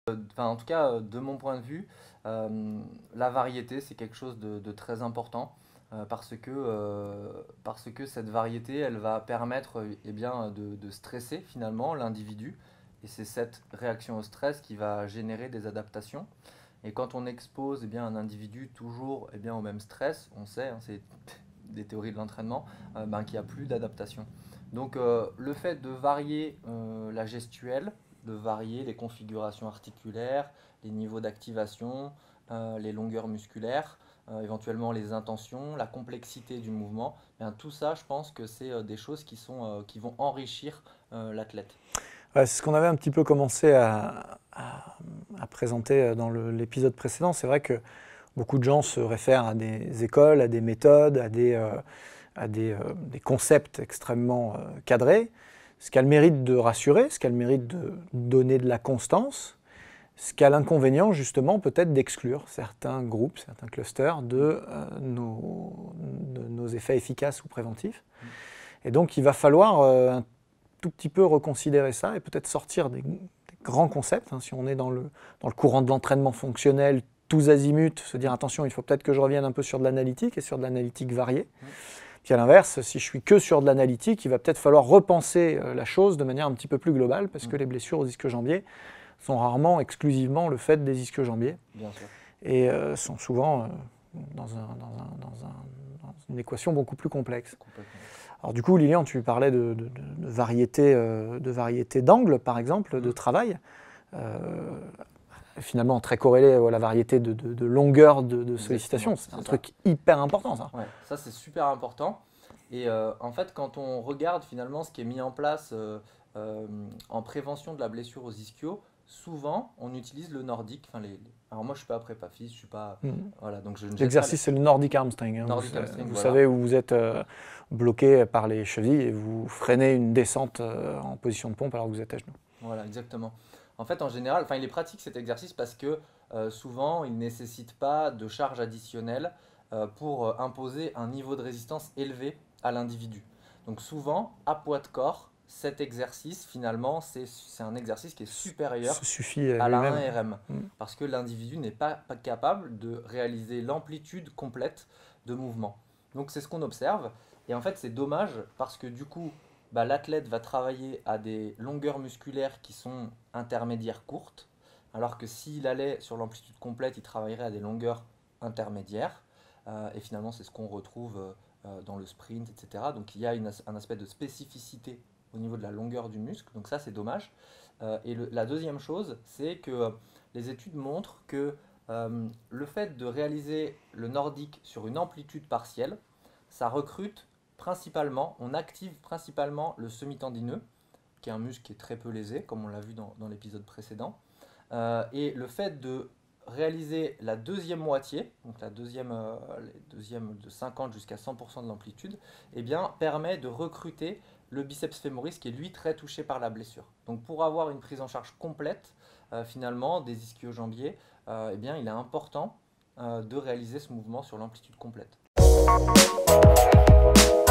Enfin, en tout cas, de mon point de vue, la variété, c'est quelque chose de très important parce que cette variété, elle va permettre eh bien, de stresser finalement l'individu. Et c'est cette réaction au stress qui va générer des adaptations. Et quand on expose eh bien, un individu toujours eh bien, au même stress, on sait, hein, c'est des théories de l'entraînement, ben, qu'il n'y a plus d'adaptation. Donc le fait de varier la gestuelle, de varier les configurations articulaires, les niveaux d'activation, les longueurs musculaires, éventuellement les intentions, la complexité du mouvement, bien, tout ça, je pense que c'est des choses qui vont enrichir l'athlète. Ouais, c'est ce qu'on avait un petit peu commencé à présenter dans l'épisode précédent. C'est vrai que beaucoup de gens se réfèrent à des écoles, à des méthodes, des concepts extrêmement cadrés, ce qui a le mérite de rassurer, ce qui a le mérite de donner de la constance, ce qui a l'inconvénient justement peut-être d'exclure certains groupes, certains clusters de nos effets efficaces ou préventifs. Et donc il va falloir un tout petit peu reconsidérer ça et peut-être sortir des grands concepts, hein, si on est dans le courant de l'entraînement fonctionnel, tous azimuts, se dire attention, il faut peut-être que je revienne un peu sur de l'analytique et sur de l'analytique variée. Puis à l'inverse, si je suis que sur de l'analytique, il va peut-être falloir repenser la chose de manière un petit peu plus globale parce que les blessures aux ischio-jambiers sont rarement exclusivement le fait des ischio-jambiers et sont souvent dans une équation beaucoup plus complexe. Alors du coup, Lilian, tu parlais de variété d'angles, par exemple, de travail. Finalement, très corrélé à la variété de longueur de sollicitation. C'est un truc hyper important, ça. Ouais, ça, c'est super important. Et en fait, quand on regarde finalement ce qui est mis en place en prévention de la blessure aux ischios, souvent, on utilise le nordique. Enfin, alors moi, je ne suis pas prépa-phys, je suis pas... Voilà, donc je ne jette pas L'exercice, c'est le Nordic hamstring. Hein. Nordic hamstring, vous voilà. savez où vous êtes bloqué par les chevilles et vous freinez une descente en position de pompe alors que vous êtes à genoux. Voilà, exactement. En fait, en général, enfin, il est pratique cet exercice parce que souvent, il ne nécessite pas de charge additionnelle pour imposer un niveau de résistance élevé à l'individu. Donc souvent, à poids de corps, cet exercice, finalement, c'est un exercice qui est supérieur Ça suffit à la lui-même. 1RM parce que l'individu n'est pas capable de réaliser l'amplitude complète de mouvement. Donc c'est ce qu'on observe. Et en fait, c'est dommage parce que du coup, bah, l'athlète va travailler à des longueurs musculaires qui sont intermédiaires courtes, alors que s'il allait sur l'amplitude complète, il travaillerait à des longueurs intermédiaires. Et finalement, c'est ce qu'on retrouve dans le sprint, etc. Donc il y a un aspect de spécificité au niveau de la longueur du muscle, donc ça c'est dommage. Et la deuxième chose, c'est que les études montrent que le fait de réaliser le nordique sur une amplitude partielle, ça recrute principalement, on active principalement le semi-tendineux, qui est un muscle qui est très peu lésé, comme on l'a vu dans l'épisode précédent. Et le fait de réaliser la deuxième moitié, donc la deuxième de 50 jusqu'à 100% de l'amplitude, eh bien, permet de recruter le biceps fémoris qui est lui très touché par la blessure. Donc pour avoir une prise en charge complète finalement des ischio-jambiers, eh bien, il est important de réaliser ce mouvement sur l'amplitude complète.